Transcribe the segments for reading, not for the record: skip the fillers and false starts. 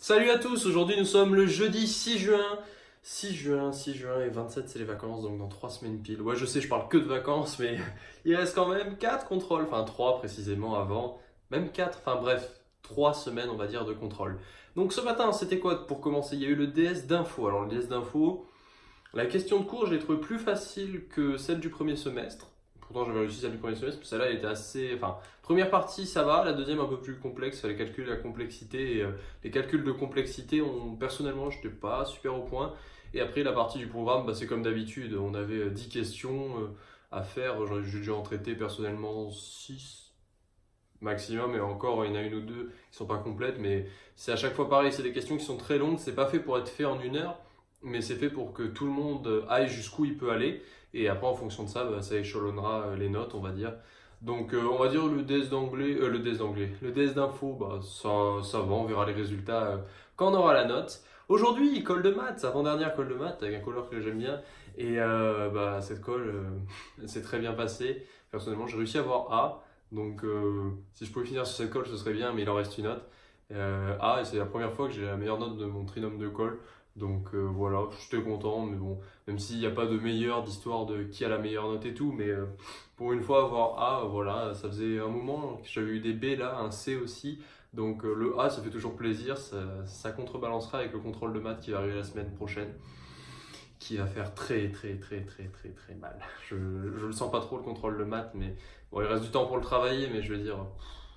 Salut à tous, aujourd'hui nous sommes le jeudi 6 juin. 6 juin et 27 c'est les vacances, donc dans 3 semaines pile. Ouais, je sais, je parle que de vacances, mais il reste quand même 4 contrôles, enfin 3 précisément avant, même 4, enfin bref, 3 semaines on va dire de contrôle. Donc ce matin, c'était quoi pour commencer? Il y a eu le DS d'info. Alors le DS d'info, la question de cours, je l'ai trouvé plus facile que celle du premier semestre. Pourtant, j'avais réussi celle du premier semestre, mais celle-là, elle était assez. Enfin, première partie, ça va. La deuxième, un peu plus complexe. Il fallait calculer la complexité. Et, les calculs de complexité, personnellement, je n'étais pas super au point. Et après, la partie du programme, bah, c'est comme d'habitude. On avait 10 questions à faire. J'ai dû en traiter personnellement 6 maximum. Et encore, il y en a une ou deux qui ne sont pas complètes. Mais c'est à chaque fois pareil. C'est des questions qui sont très longues. C'est pas fait pour être fait en une heure, mais c'est fait pour que tout le monde aille jusqu'où il peut aller. Et après, en fonction de ça, bah, ça échelonnera les notes, on va dire. Donc, on va dire le DS d'anglais, le DS d'info, bah, ça va, on verra les résultats quand on aura la note. Aujourd'hui, colle de maths, avant-dernière colle de maths, avec un couleur que j'aime bien. Et bah, cette colle, s'est très bien passée. Personnellement, j'ai réussi à avoir A. Donc, si je pouvais finir sur cette colle, ce serait bien, mais il en reste une note. A, et c'est la première fois que j'ai la meilleure note de mon trinôme de colle. Donc voilà, j'étais content, mais bon, même s'il n'y a pas de meilleure d'histoire de qui a la meilleure note et tout, mais pour une fois avoir A, voilà, ça faisait un moment que j'avais eu des B là, un C aussi, donc le A ça fait toujours plaisir, ça contrebalancera avec le contrôle de maths qui va arriver la semaine prochaine, qui va faire très mal. Je le sens pas trop le contrôle de maths, mais bon, il reste du temps pour le travailler, mais je veux dire,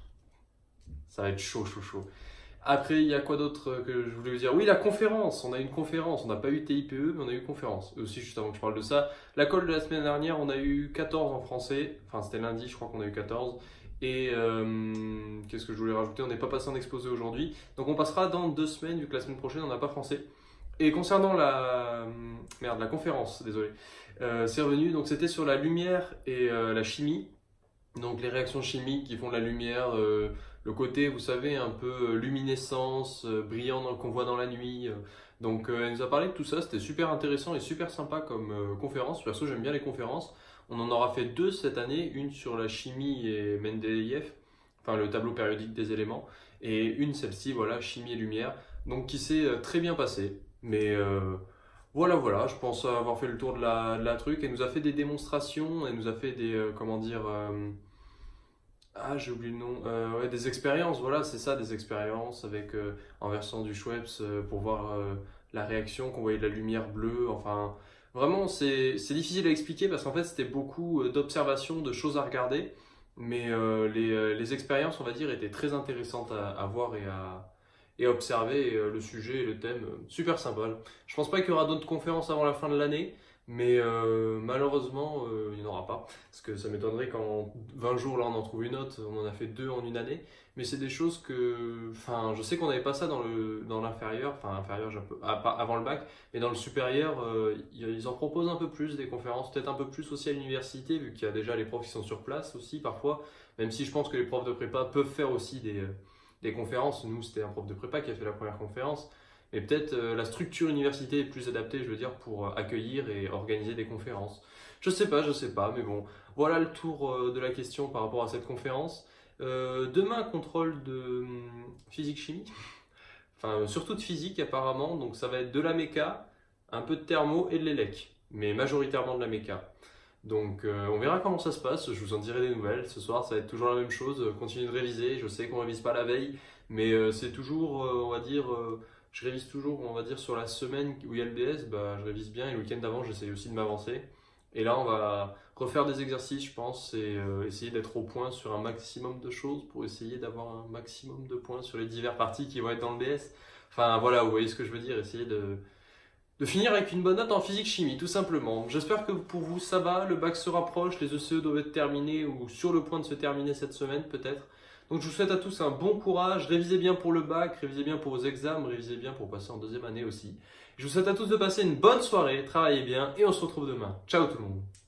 ça va être chaud. Après, il y a quoi d'autre que je voulais vous dire? Oui, la conférence. On a eu une conférence. On n'a pas eu TIPE, mais on a eu une conférence. Et aussi, juste avant que je parle de ça, la colle de la semaine dernière, on a eu 14 en français. Enfin, c'était lundi, je crois qu'on a eu 14. Et qu'est-ce que je voulais rajouter? On n'est pas passé en exposé aujourd'hui. Donc, on passera dans 2 semaines, vu que la semaine prochaine, on n'a pas français. Et concernant la conférence, désolé, c'est revenu. Donc, c'était sur la lumière et la chimie. Donc, les réactions chimiques qui font de la lumière. Le côté, vous savez, un peu luminescence, brillant qu'on voit dans la nuit. Donc, elle nous a parlé de tout ça. C'était super intéressant et super sympa comme conférence. Perso, j'aime bien les conférences. On en aura fait 2 cette année. Une sur la chimie et Mendeleïev, enfin le tableau périodique des éléments. Et une, celle-ci, voilà, chimie et lumière. Donc, qui s'est très bien passée. Mais voilà, je pense avoir fait le tour de la truc. Elle nous a fait des démonstrations. Elle nous a fait des, comment dire... Ah, j'ai oublié le nom. Ouais, des expériences, voilà, c'est ça, des expériences avec en versant du Schweppes pour voir la réaction, qu'on voyait de la lumière bleue. Enfin, vraiment, c'est difficile à expliquer parce qu'en fait, c'était beaucoup d'observations, de choses à regarder. Mais les expériences, on va dire, étaient très intéressantes à voir et à observer. Et, le sujet et le thème, super sympa. Je pense pas qu'il y aura d'autres conférences avant la fin de l'année. Mais malheureusement, il n'y en aura pas. Parce que ça m'étonnerait qu'en 20 jours, là, on en trouve une autre. On en a fait 2 en une année. Mais c'est des choses que... Enfin, je sais qu'on n'avait pas ça dans l'inférieur. Enfin, inférieur, avant le bac. Mais dans le supérieur, ils en proposent un peu plus, des conférences. Peut-être un peu plus aussi à l'université, vu qu'il y a déjà les profs qui sont sur place aussi, parfois. Même si je pense que les profs de prépa peuvent faire aussi des conférences. Nous, c'était un prof de prépa qui a fait la première conférence. Mais peut-être la structure université est plus adaptée, je veux dire, pour accueillir et organiser des conférences. Je sais pas, mais bon, voilà le tour de la question par rapport à cette conférence. Demain, contrôle de physique-chimie, enfin surtout de physique apparemment, donc ça va être de la méca, un peu de thermo et de l'élec, mais majoritairement de la méca. Donc on verra comment ça se passe, je vous en dirai des nouvelles. Ce soir, ça va être toujours la même chose, continuer de réviser. Je sais qu'on révise pas la veille, mais c'est toujours, on va dire... je révise toujours, on va dire, sur la semaine où il y a le DS, bah, je révise bien et le week-end d'avant, j'essaye aussi de m'avancer. Et là, on va refaire des exercices, je pense, et essayer d'être au point sur un maximum de choses pour essayer d'avoir un maximum de points sur les diverses parties qui vont être dans le DS. Enfin, voilà, vous voyez ce que je veux dire, essayer de finir avec une bonne note en physique-chimie, tout simplement. J'espère que pour vous, ça va, le bac se rapproche, les ECE doivent être terminés ou sur le point de se terminer cette semaine, peut-être. Donc je vous souhaite à tous un bon courage, révisez bien pour le bac, révisez bien pour vos examens, révisez bien pour passer en 2e année aussi. Je vous souhaite à tous de passer une bonne soirée, travaillez bien et on se retrouve demain. Ciao tout le monde.